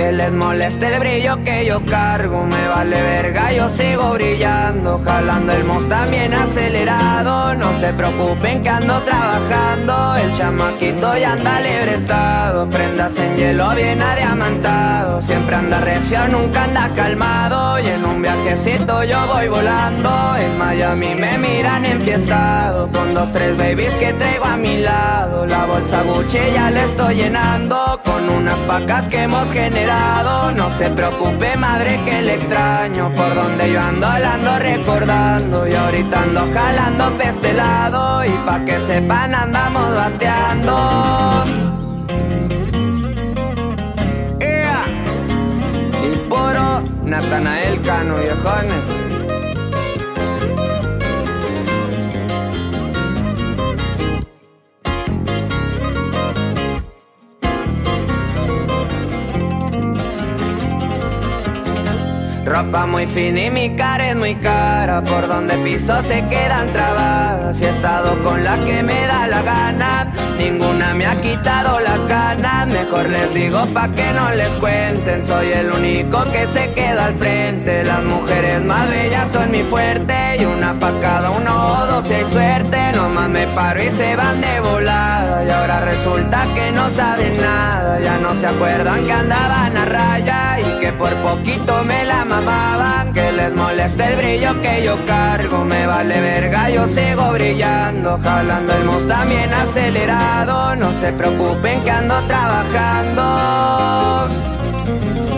Que les moleste el brillo que yo cargo, me vale verga, yo sigo brillando. Jalando el Mos también acelerado, no se preocupen que ando trabajando. El chamaquito ya anda libre estado, prendas en hielo bien adiamantado. Siempre anda recio, nunca anda calmado, y en un viajecito yo voy volando. En Miami me miran enfiestado, con 2, 3 babies que traigo a mi lado. La bolsa Gucci ya le estoy llenando, con unas pacas que hemos generado. No se preocupe madre que le extraño, por donde yo ando la ando recordando. Y ahorita ando jalando pa' este lado, y pa' que sepan andamos bateando. Yeah. Y puro Natanael Cano, viejones. Ropa muy fina y mi cara es muy cara, por donde piso se quedan trabadas. Y he estado con la que me da la gana, ninguna me ha quitado las ganas. Mejor les digo pa' que no les cuenten, soy el único que se queda al frente. Las mujeres más bellas son mi fuerte, y una pa' cada uno o dos si hay suerte. Nomás me paro y se van de volada, y ahora resulta que no saben nada. Ya no se acuerdan que andaban a raya, y que por poquito me la mamaban. Que les moleste el brillo que yo cargo, me vale verga, yo sigo brillando. Jalando el Mos también acelerado, no se preocupen que ando trabajando.